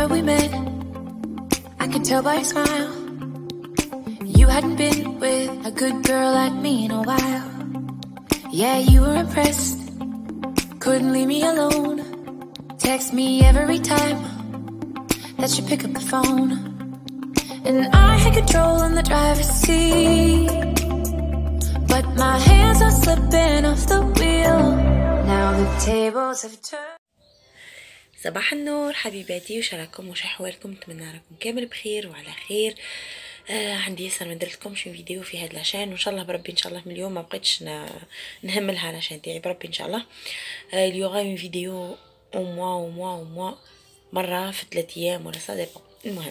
that we met, I could tell by your smile. You hadn't been with a good girl like me in a while. Yeah, you were impressed, couldn't leave me alone. Text me every time that you pick up the phone. And I had control in the driver's seat, but my hands are slipping off the wheel. Now the tables have turned. صباح النور حبيباتي، وش راكم وش احوالكم؟ نتمنى راكم كامل بخير وعلى خير. عندي ياسر ما درتلكمش فيديو في هذا العشان، وان شاء الله بربي ان شاء الله من اليوم ما بقيتش نهملها العشان تاعي بربي ان شاء الله. اليوغا من فيديو او موا مره في 3 ايام ولا صا ديبون. المهم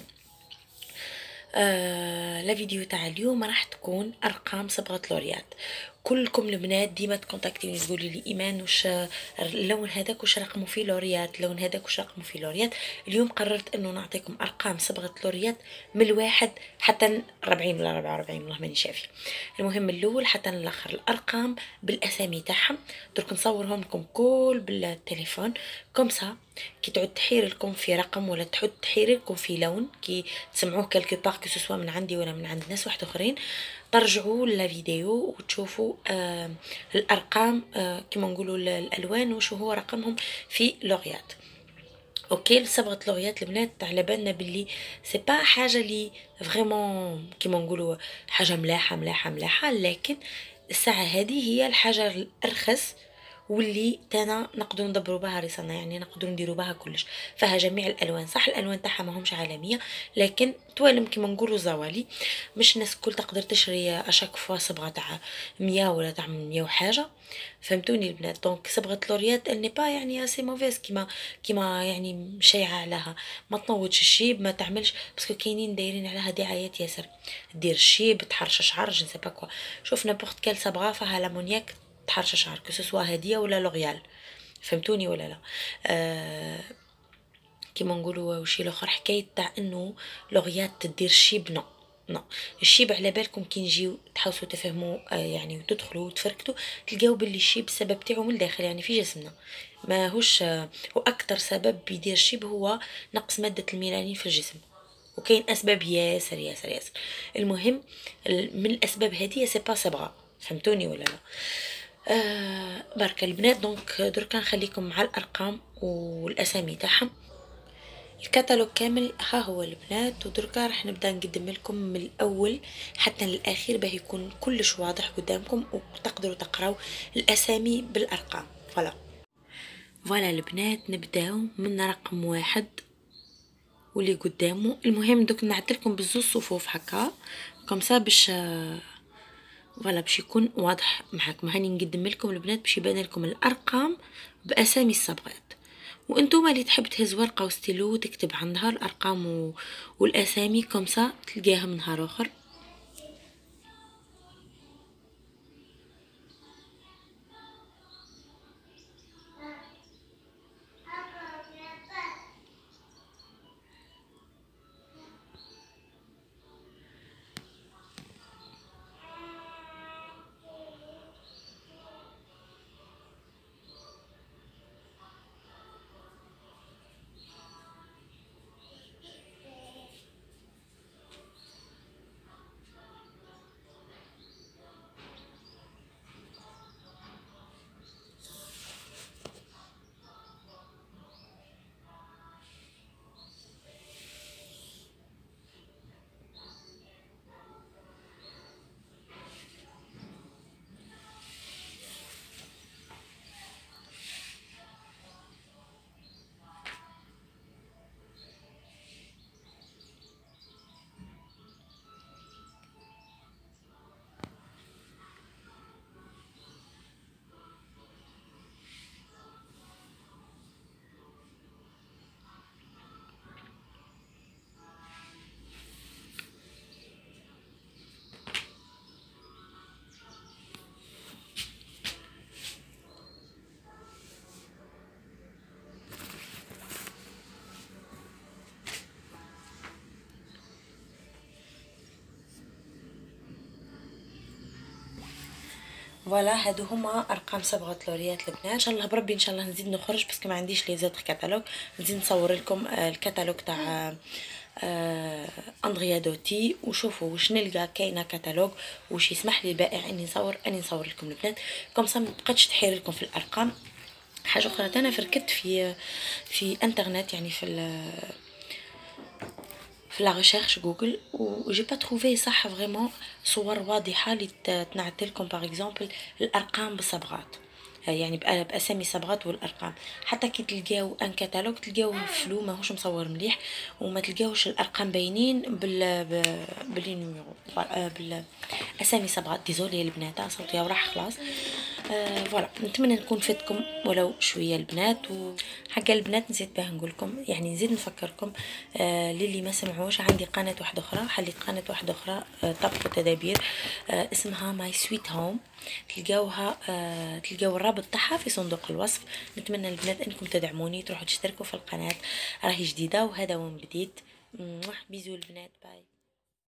لا فيديو تاع اليوم راح تكون ارقام صبغه لوريات. كلكم البنات ديما تكونتاكتيني تقولوا لي ايمان وش اللون هذاك وش رقمه في لوريات، اللون هذاك وش رقمه في لوريات. اليوم قررت انه نعطيكم ارقام صبغه لوريات من الواحد حتى 40 ولا 44 والله ماني شافي. المهم من الاول حتى الاخر الارقام بالاسامي تاعهم، درك نصورهم لكم كل بالتليفون كومسا كي تعود تحير لكم في رقم ولا تعود تحير لكم في لون كي تسمعوه كالكو بار كو سوا من عندي ولا من عند ناس واحد اخرين، ترجعوا للفيديو وتشوفوا الارقام كما نقولوا الالوان وشو هو رقمهم في لوريات. اوكي صبغه لوريات البنات على بالنا باللي سي با حاجه لي فريمون كيما نقولوا حاجه ملاحه، لكن الساعه هذه هي الحاجه الارخص واللي تانا نقدروا ندبروا بها رسالنا، يعني نقدروا نديروا بها كلش. فيها جميع الالوان، صح الالوان تاعها ماهمش عالميه لكن توالم كيما نقولوا زوالي. مش الناس الكل تقدر تشري اشاك فوا صبغه تاع 100 ولا تاع 100 وحاجه، فهمتوني البنات؟ دونك صبغه لوريات الني با يعني سي موفيس كيما يعني مشيعه عليها. ما تنوضش الشيب، ما تعملش باسكو كاينين دايرين عليها دعايات ياسر، دير الشيب تحرش شعر جو سي با كوا. شوف نابورت كال صبغه فيها لامونياك تحرش شعر كو سوا هديه ولا لوريال، فهمتوني ولا لا؟ كيما نقولوا وشي الاخر حكايه تاع انه لوريات تدير الشيب نو الشيب على بالكم كي نجيو تحاولوا تفهموا يعني وتدخلوا وتفركتوا تلقاو باللي الشيب السبب تاعو من الداخل يعني في جسمنا، ما هوش واكثر سبب بيدير الشيب هو نقص ماده الميلانين في الجسم، وكاين اسباب ياسر. المهم من الاسباب هذه سي با صبغه، فهمتوني ولا لا؟ برك البنات دونك دركا نخليكم مع الارقام والاسامي تاعهم. الكتالوج كامل ها هو البنات، ودركا راح نبدا نقدم لكم من الاول حتى للاخير باه يكون كلش واضح قدامكم وتقدروا تقراو الاسامي بالارقام. فوالا البنات نبداو من رقم 1 واللي قدامه. المهم دوك نعدلكم بالزوج صفوف هكا كومسا باش فوالا باش يكون واضح معكم. هاني نقدم لكم البنات باش يبان لكم الارقام باسامي الصبغات، وانتم اللي تحب تهز ورقه وستيلو تكتب عندها الارقام والاسامي كومسا تلقاها من نهار اخر. فوالا هادو هما ارقام صبغه لوريات البنات. ان شاء الله بربي ان شاء الله نزيد نخرج باسكو ما عنديش لي زوتر كاتالوج، نزيد نصور لكم الكتالوج تاع اندريا دوتي، وشوفوا واش نلقى كاينه كتالوج واش يسمح لي البائع اني نصور لكم البنات، كوم سا ما بقاتش تحير لكم في الارقام. حاجه اخرى انا فركت في انترنت، يعني في لا ريشيرش جوجل، و جي با تروفي صح فريمون صور واضحه اللي تنعتلكم باغ اكزومبل الارقام بالصبغات، يعني باسامي صبغات والارقام. حتى كي تلقاو ان كتالوج تلقاوه فلو ماهوش مصور مليح، وما تلقاوش الارقام باينين باللي نيميرو بالاسامي صبغات. ديزولي البنات صوتي راح خلاص. فوالا نتمنى نكون فدتكم ولو شويه البنات. وحق البنات نسيت باه نقولكم، يعني نزيد نفكركم للي ما سمعوش، عندي قناه واحده اخرى، حليت قناه واحده اخرى طبخ وتدابير اسمها ماي سويت هوم، تلقاوها تلقاو الرابط تاعها في صندوق الوصف. نتمنى البنات انكم تدعموني، تروحوا تشتركوا في القناه، راهي جديده وهذا وين بديت. بيزو البنات، باي.